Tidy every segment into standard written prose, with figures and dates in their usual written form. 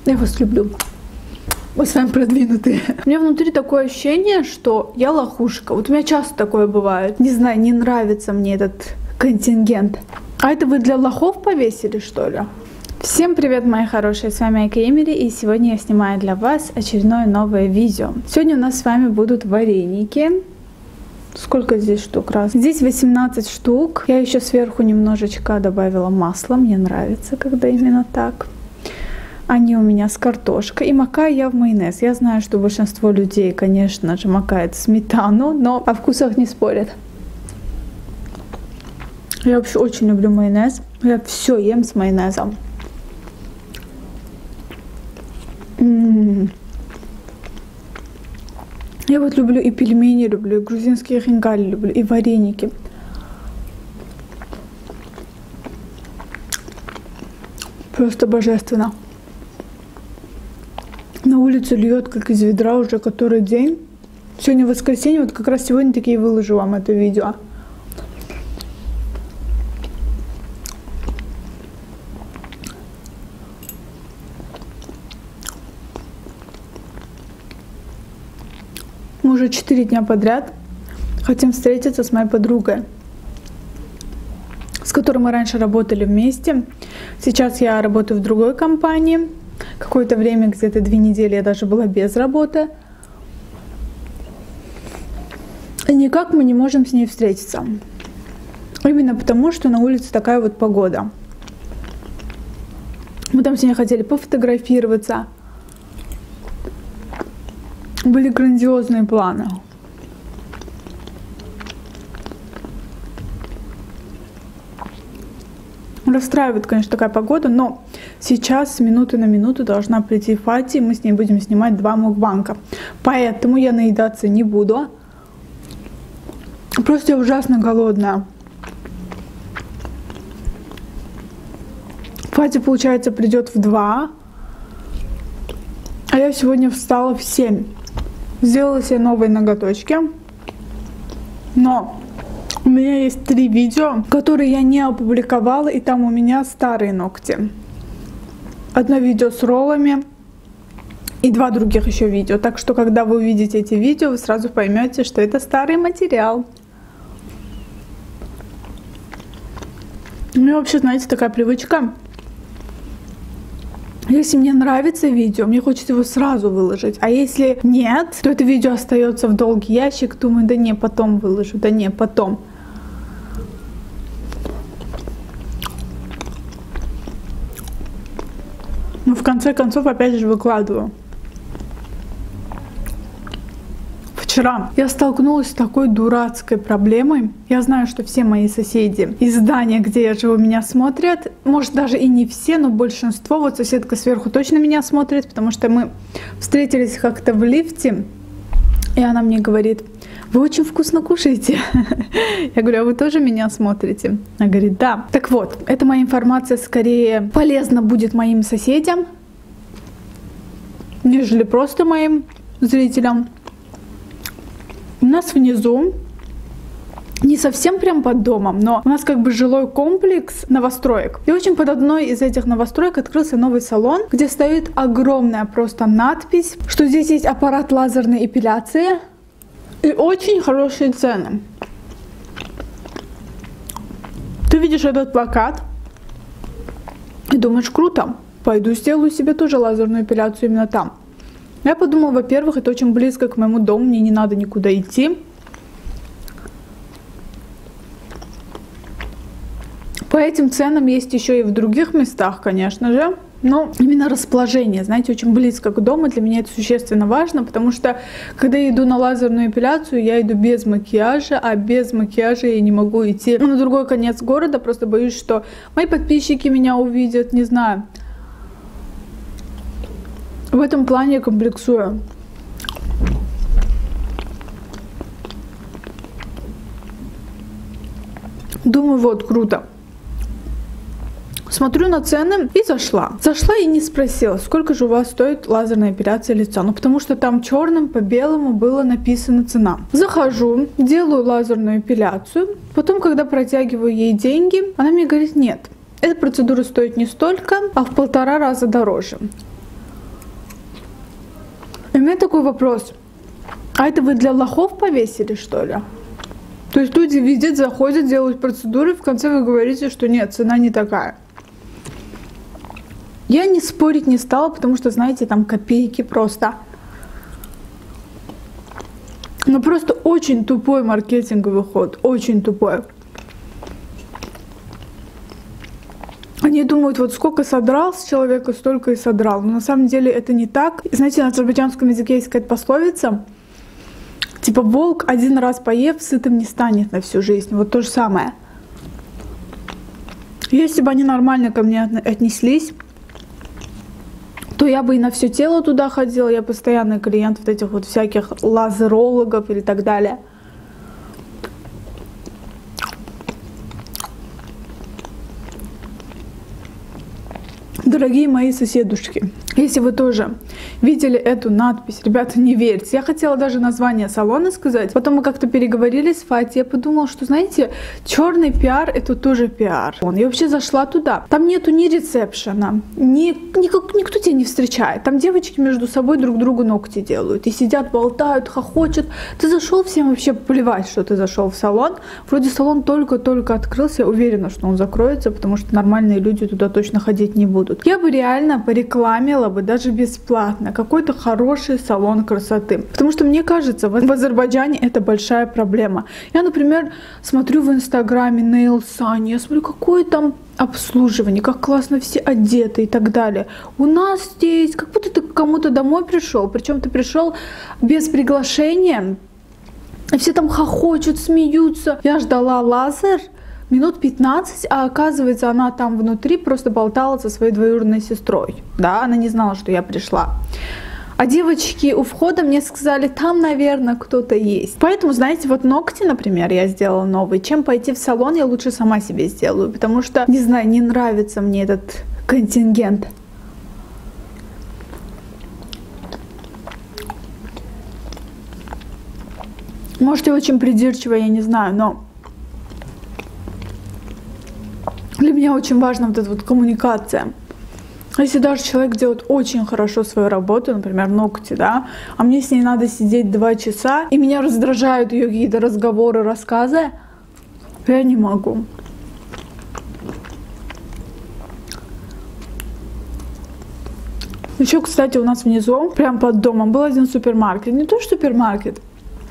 Я вас люблю. Вы с вами продвинутые. У меня внутри такое ощущение, что я лохушка. Вот у меня часто такое бывает. Не знаю, не нравится мне этот контингент. А это вы для лохов повесили, что ли? Всем привет, мои хорошие, с вами Айка Эмили, и сегодня я снимаю для вас очередное новое видео. Сегодня у нас с вами будут вареники. Сколько здесь штук? Раз. Здесь 18 штук. Я еще сверху немножечко добавила масла. Мне нравится, когда именно так. Они у меня с картошкой. И макаю я в майонез. Я знаю, что большинство людей, конечно же, макает сметану, но о вкусах не спорят. Я вообще очень люблю майонез. Я все ем с майонезом. Я вот люблю и пельмени люблю, и грузинские хинкали люблю, и вареники. Просто божественно. На улице льет, как из ведра, уже который день. Сегодня воскресенье, вот как раз сегодня таки и выложу вам это видео. Мы уже 4 дня подряд хотим встретиться с моей подругой, с которой мы раньше работали вместе. Сейчас я работаю в другой компании. Какое-то время, где-то 2 недели, я даже была без работы. И никак мы не можем с ней встретиться. Именно потому, что на улице такая вот погода. Мы там сегодня хотели пофотографироваться. Были грандиозные планы. Расстраивает, конечно, такая погода, но сейчас с минуты на минуту должна прийти Фати, и мы с ней будем снимать 2 мукбанга. Поэтому я наедаться не буду. Просто я ужасно голодная. Фати, получается, придет в 2, а я сегодня встала в 7. Сделала себе новые ноготочки. Но у меня есть 3 видео, которые я не опубликовала, и там у меня старые ногти. Одно видео с роллами и 2 других еще видео. Так что, когда вы увидите эти видео, вы сразу поймете, что это старый материал. У меня вообще, знаете, такая привычка. Если мне нравится видео, мне хочется его сразу выложить. А если нет, то это видео остается в долгий ящик. Думаю, да не, потом выложу, да не, потом. Но в конце концов опять же выкладываю. Вчера я столкнулась с такой дурацкой проблемой. Я знаю, что все мои соседи из здания, где я живу, меня смотрят. Может, даже и не все, но большинство. Вот соседка сверху точно меня смотрит, потому что мы встретились как-то в лифте. И она мне говорит: вы очень вкусно кушаете. Я говорю: а вы тоже меня смотрите? Она говорит: да. Так вот, эта моя информация скорее полезна будет моим соседям, нежели просто моим зрителям. У нас внизу, не совсем прям под домом, но у нас как бы жилой комплекс новостроек. И очень под одной из этих новостроек открылся новый салон, где стоит огромная просто надпись, что здесь есть аппарат лазерной эпиляции и очень хорошие цены. Ты видишь этот плакат и думаешь: круто, пойду сделаю себе тоже лазерную эпиляцию именно там. Я подумала, во-первых, это очень близко к моему дому, мне не надо никуда идти. По этим ценам есть еще и в других местах, конечно же. Но именно расположение, знаете, очень близко к дому, для меня это существенно важно, потому что, когда я иду на лазерную эпиляцию, я иду без макияжа, а без макияжа я не могу идти на другой конец города, просто боюсь, что мои подписчики меня увидят, не знаю. В этом плане я комплексую. Думаю, вот, круто. Смотрю на цены и зашла. Зашла и не спросила, сколько же у вас стоит лазерная эпиляция лица. Ну, потому что там черным по белому было написана цена. Захожу, делаю лазерную эпиляцию. Потом, когда протягиваю ей деньги, она мне говорит: нет, эта процедура стоит не столько, а в 1,5 раза дороже. У меня такой вопрос. А это вы для лохов повесили, что ли? То есть люди видят, заходят, делают процедуры, в конце вы говорите, что нет, цена не такая. Я не спорить не стала, потому что, знаете, там копейки просто. Ну просто очень тупой маркетинговый ход, очень тупой. Они думают, вот сколько содрал с человека, столько и содрал. Но на самом деле это не так. Знаете, на азербайджанском языке есть какая-то пословица, типа волк один раз поев, сытым не станет на всю жизнь. Вот то же самое. Если бы они нормально ко мне отнеслись, то я бы и на все тело туда ходила. Я постоянный клиент вот этих вот всяких лазерологов или так далее. Дорогие мои соседушки, если вы тоже видели эту надпись, ребята, не верьте. Я хотела даже название салона сказать. Потом мы как-то переговорили с Фати. Я подумала, что, знаете, черный пиар — это тоже пиар. Я вообще зашла туда. Там нету ни ресепшена, никто тебя не встречает. Там девочки между собой друг другу ногти делают. И сидят, болтают, хохочут. Ты зашел, всем вообще плевать, что ты зашел в салон. Вроде салон только-только открылся. Я уверена, что он закроется, потому что нормальные люди туда точно ходить не будут. Я бы реально порекламила бы даже бесплатно какой-то хороший салон красоты. Потому что мне кажется, в Азербайджане это большая проблема. Я, например, смотрю в инстаграме Nail Sunny, я смотрю, какое там обслуживание, как классно все одеты и так далее. У нас здесь как будто ты к кому-то домой пришел, причем ты пришел без приглашения, и все там хохочут, смеются. Я ждала лазер минут 15, а оказывается, она там внутри просто болтала со своей двоюродной сестрой. Да, она не знала, что я пришла. А девочки у входа мне сказали, там, наверное, кто-то есть. Поэтому, знаете, вот ногти, например, я сделала новые. Чем пойти в салон, я лучше сама себе сделаю. Потому что, не знаю, не нравится мне этот контингент. Может, я очень придирчивая, я не знаю, но для меня очень важна вот эта вот коммуникация. Если даже человек делает очень хорошо свою работу, например, ногти, да, а мне с ней надо сидеть 2 часа, и меня раздражают ее какие-то разговоры, рассказы, я не могу. Еще, кстати, у нас внизу, прям под домом, был один супермаркет. Не то что супермаркет,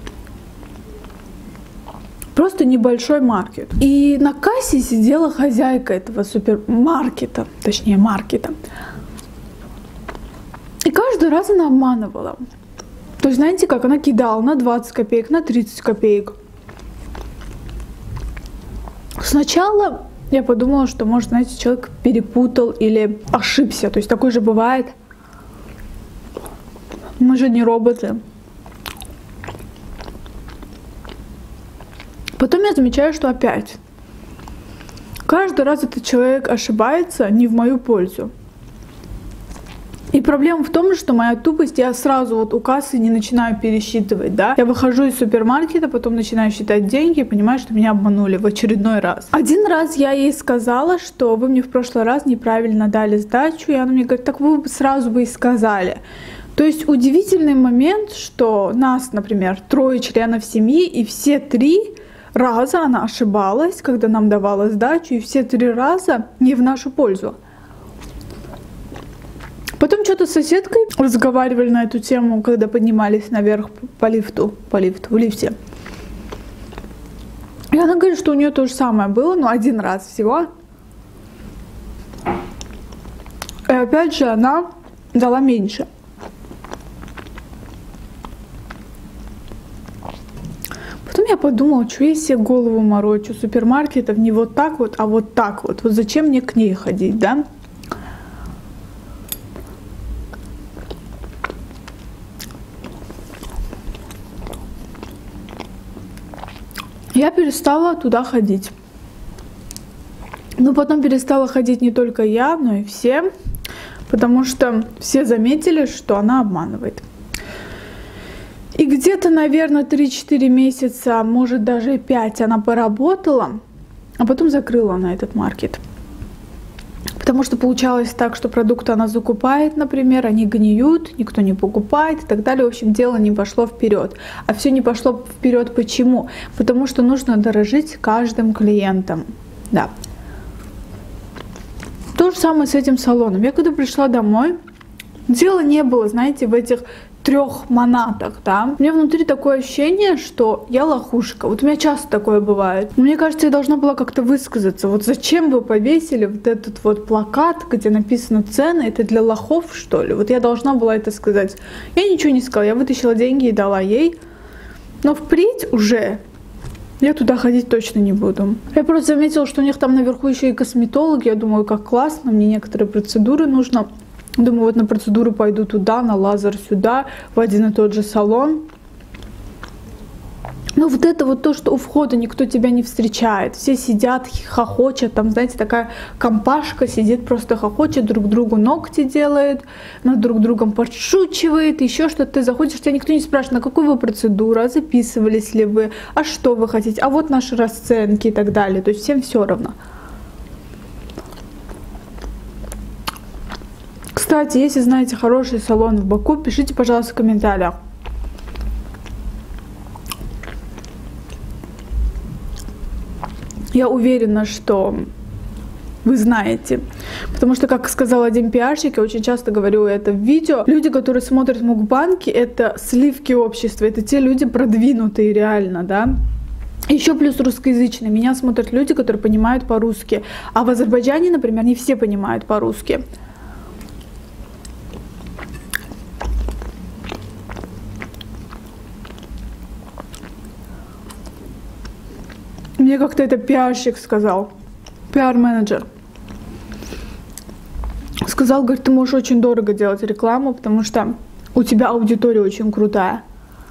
просто небольшой маркет. И на кассе сидела хозяйка этого супермаркета, точнее маркета. И каждый раз она обманывала. То есть, знаете, как она кидала на 20 копеек, на 30 копеек. Сначала я подумала, что, может, знаете, человек перепутал или ошибся. То есть такое же бывает. Мы же не роботы. Потом я замечаю, что опять каждый раз этот человек ошибается не в мою пользу. И проблема в том, что моя тупость, я сразу вот у кассы не начинаю пересчитывать, да. Я выхожу из супермаркета, потом начинаю считать деньги и понимаю, что меня обманули в очередной раз. Один раз я ей сказала, что вы мне в прошлый раз неправильно дали сдачу, и она мне говорит, так вы сразу бы и сказали. То есть удивительный момент, что нас, например, 3 членов семьи, и все 3 раза она ошибалась, когда нам давала сдачу, и все 3 раза не в нашу пользу. Потом что-то с соседкой разговаривали на эту тему, когда поднимались наверх в лифте. И она говорит, что у нее то же самое было, но 1 раз всего. И опять же она дала меньше. Потом я подумала, что я себе голову морочу, супермаркетов не вот так вот, а вот так вот. Вот зачем мне к ней ходить, да? Я перестала туда ходить. Но потом перестала ходить не только я, но и все, потому что все заметили, что она обманывает. И где-то, наверное, 3-4 месяца, может даже и 5 она поработала, а потом закрыла на этот маркет. Потому что получалось так, что продукты она закупает, например, они гниют, никто не покупает и так далее. В общем, дело не пошло вперед. А все не пошло вперед почему? Потому что нужно дорожить каждым клиентом. Да. То же самое с этим салоном. Я когда пришла домой, дела не было, знаете, в этих 3 манатах, да. У меня внутри такое ощущение, что я лохушка. Вот у меня часто такое бывает. Мне кажется, я должна была как-то высказаться. Вот зачем вы повесили вот этот вот плакат, где написано цены, это для лохов, что ли? Вот я должна была это сказать. Я ничего не сказала, я вытащила деньги и дала ей. Но впредь уже я туда ходить точно не буду. Я просто заметила, что у них там наверху еще и косметологи. Я думаю, как классно, мне некоторые процедуры нужно. Думаю, вот на процедуру пойду туда, на лазер сюда, в один и тот же салон. Но вот это вот то, что у входа никто тебя не встречает. Все сидят, хохочут. Там, знаете, такая компашка сидит, просто хохочет, друг другу ногти делает, над друг другом подшучивает, еще что-то. Ты заходишь, тебя никто не спрашивает, на какую вы процедуру, а записывались ли вы, а что вы хотите, а вот наши расценки и так далее. То есть всем все равно. Кстати, если знаете хороший салон в Баку, пишите, пожалуйста, в комментариях. Я уверена, что вы знаете. Потому что, как сказал один пиарщик, я очень часто говорю это в видео, люди, которые смотрят мукбанки, это сливки общества, это те люди продвинутые реально, да. Еще плюс русскоязычные. Меня смотрят люди, которые понимают по-русски. А в Азербайджане, например, не все понимают по-русски. Мне как-то это пиарщик сказал, пиар-менеджер. Сказал, говорит, ты можешь очень дорого делать рекламу, потому что у тебя аудитория очень крутая.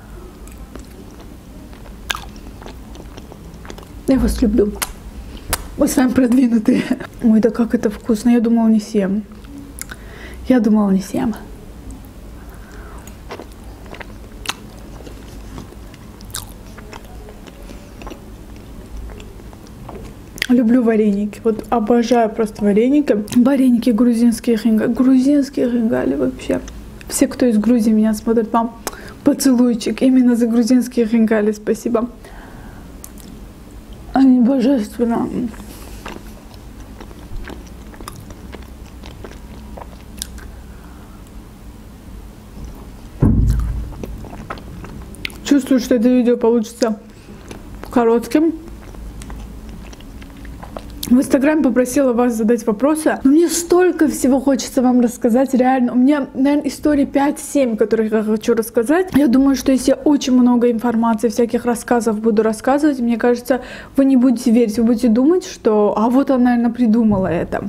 Я вас люблю. Вы с вами продвинутые. Ой, да как это вкусно. Я думала, не съем. Я думала, не съем. Люблю вареники. Вот обожаю просто вареники. Вареники грузинские хингали. Грузинские хингали вообще. Все, кто из Грузии меня смотрит, вам поцелуйчик. Именно за грузинские хингали спасибо. Они божественно. Чувствую, что это видео получится коротким. В Инстаграме попросила вас задать вопросы. Но мне столько всего хочется вам рассказать, реально. У меня, наверное, истории 5-7, которых я хочу рассказать. Я думаю, что если я очень много информации, всяких рассказов буду рассказывать, мне кажется, вы не будете верить, вы будете думать, что а вот она, наверное, придумала это.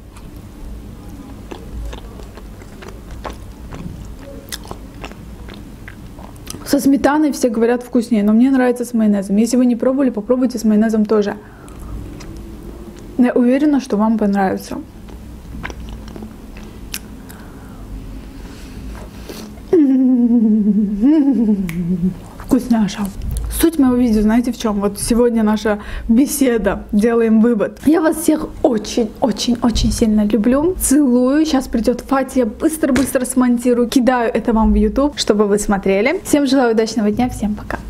Со сметаной все говорят вкуснее, но мне нравится с майонезом. Если вы не пробовали, попробуйте с майонезом тоже. Я уверена, что вам понравится. Вкусняша. Суть моего видео, знаете в чем? Вот сегодня наша беседа, делаем вывод. Я вас всех очень-очень-очень сильно люблю. Целую. Сейчас придет Фати, я быстро-быстро смонтирую. Кидаю это вам в YouTube, чтобы вы смотрели. Всем желаю удачного дня. Всем пока.